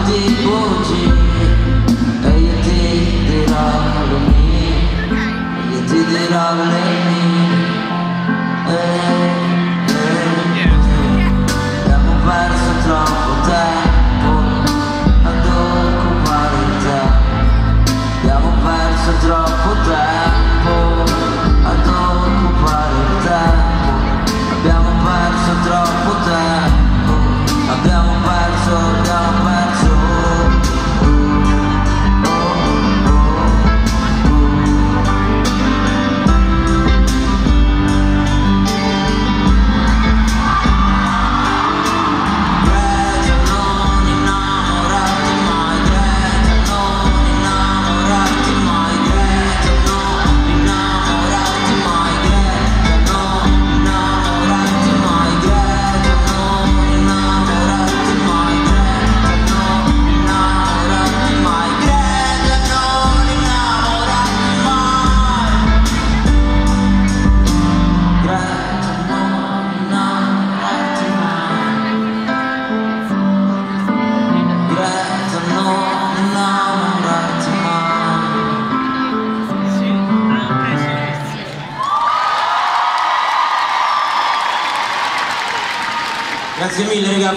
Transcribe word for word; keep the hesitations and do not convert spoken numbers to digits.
di bugie e io ti dirò le mie, io ti dirò le mie. eh, eh, abbiamo perso troppo tempo ad occupare il tempo, abbiamo perso troppo tempo ad occupare il tempo, abbiamo perso troppo tempo, abbiamo perso, abbiamo perso. Grazie mille, raga.